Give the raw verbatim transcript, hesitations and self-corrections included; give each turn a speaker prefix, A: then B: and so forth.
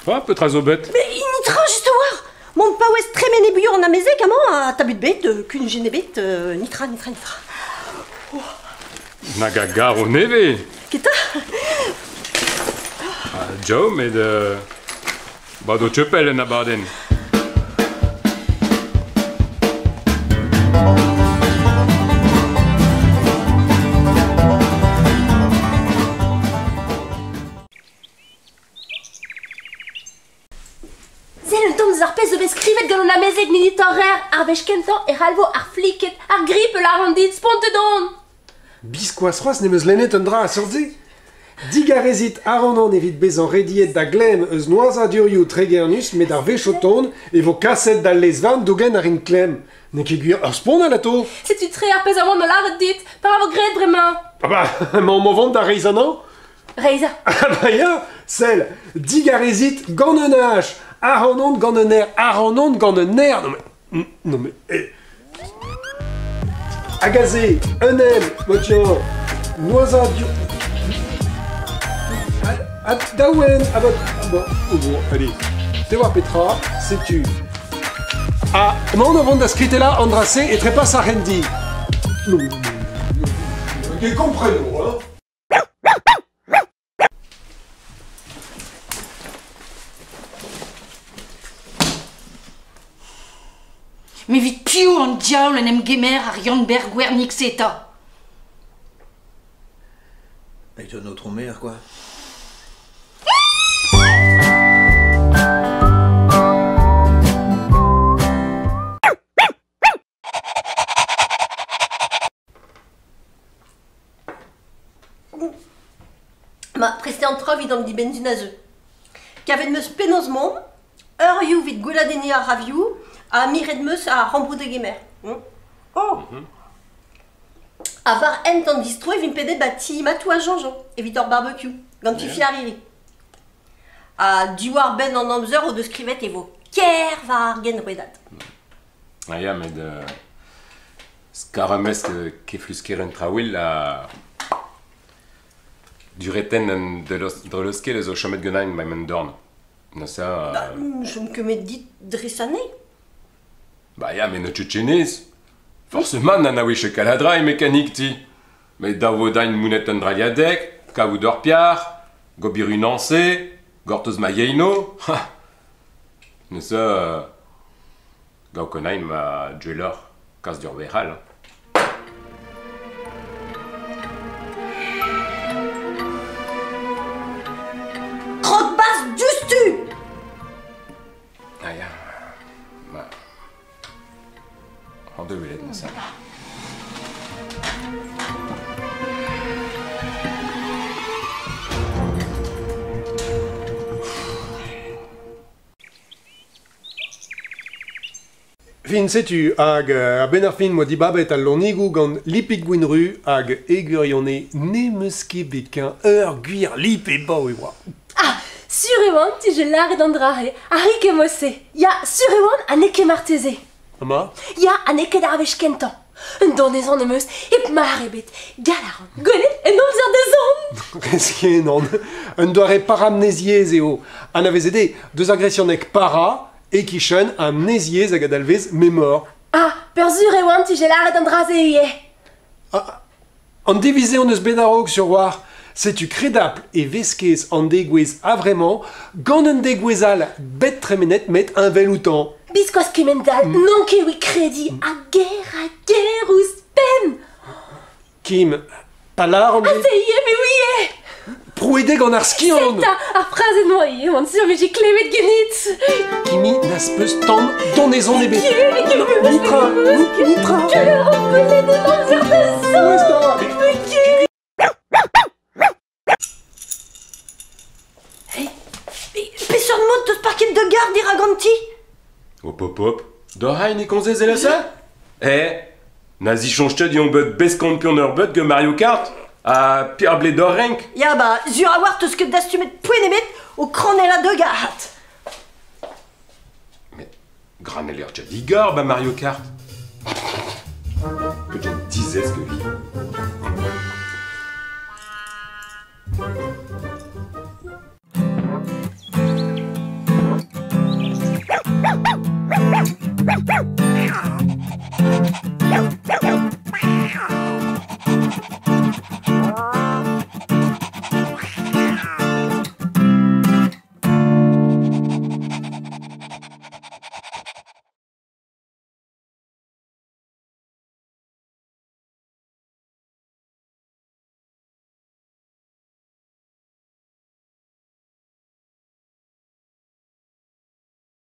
A: Ah, peut trazo bête.
B: Mais il nitra juste voir. Mon pas ouest très méné bouillon en amésé, comment à tabut de bête, qu'une gêne bête, nitra, nitra, nitra. Oh.
A: Nagagar au neve.
B: Qu'est-ce
A: Ah, Joe, mais de... Bah, do tchepel na baden.
C: Zarpez de skrivet gant an amezeg militarer ar vechkentan e ralvo ar fliket ar grip la randit spontedon.
D: Biskoaz c'hoaz nemeus lennet un dra a sordi. Digarezit aronan evit bezan rediet da glem eus noaza durioù tregernus met ar vechoton e vo kaset da lezvan dougen ar in klem. Ne ket gwir ur spon a lato.
C: Setu tre ar pez amant no laret dit, par avo gret bremañ.
D: Ah bah, ma movant da reizanan?
C: Reiza.
D: Ah bah ya, sel, digarezit gant un hach. Aronon gant un air, aronon gant un air. Non mais... Non mais... Eh. Agazé, un M, motian, noisa du... Ah, daouen, ah bah... Ah bon, oh bon, allez. Te voir Petra, sais-tu. Ah, non, avant d'inscrire là, Andrassé et trépas à Randy. Non, non, non. Ok, comprenons, hein.
E: Mais vite piou en diable en emgemer ar Janberg gwernik seta.
F: Avec ton autre mère, quoi.
B: Ma preste an tra vid an di benzunazeu. Kavet meus penozmon, ur you vid gouladeni a raviou, a miret meus a rambrou de gemer. Mm. Oh mm -hmm. A var ent an distro e vin pedet bati matou a janjon, evit ur barbecue, gant ti fiar iri. A diwar ben an amzer o deus skrivet e vo ker var gen redat.
A: Ah ya, met de... Skaramesk kefluskeren traouil a... Dureten de l'oskel zo chomet genain ma men dorn. Na ça...
B: Bah, je me kemet dit dressané.
A: Bah ya, mais ne tchetchenez. Forcément, nana wiche kaladra e mécanique ti. Mais da vo dain mounet un draliadek, kavou d'or piar, gobiru nancé, gortoz ma yeino. Ha! Na ça... Gau konain ma djeler, kas dur veral. Ah ya, bah... En deux minutes, ça.
D: Fin, sais-tu, hag a ben ar fin moi di babet al lornigou gant lipik gwinru hag egurionne ne meus ket bekin ur gwir lip e bao e oa.
C: Ah, surewan ti je lare d'andrare, a rik e mosse. Ya, surewan a neke marteze.
D: Ama?
C: Ya, a neke d'ar vechkentan. Un donezan em eus, ep mar ebet, galaran, golet, en amzer de zon.
D: Resken an, un doare paramnésiez eo. An avez ede, deus agressionek para, e kichen amnésiez hag adalvez memor.
C: Ah, per surewan ti je lare d'andraze ie.
D: Ah, an devize an eus benarog sur war. Sais-tu credapl e veskez an degouez a vraiment, gant un degouezal bet tremenet met un vel outan.
C: Biskoaz kemendal, mm. non ket oui kredi, mm. a ger, a ger ouz pen.
D: Kim, palar an...
C: Ah, te ie, me oui
D: Prouedeg an ar skian.
C: Seta, ar fraze noie, on sur me j'ai clemet genit.
D: Kimi n'as peus tan donezon ebet.
C: Nitra,
D: nitra.
C: Keler an golet en amzer de zon.
D: Où est-ce ta?
B: Pesur mod deus parket de gare di raganti.
A: Hop hop hop, d'oreille ni konzez e la ça? Eh, nazi chonchtet di on bet beskampion ur bet ge Mario Kart a Pierre Blé d'Orenk.
B: Ya ba, zur a war teus ket dastumet poen ebet o kranel a de garat.
A: Mais, granel ur tchadigar ba Mario Kart. Que j'en disais ce que vi.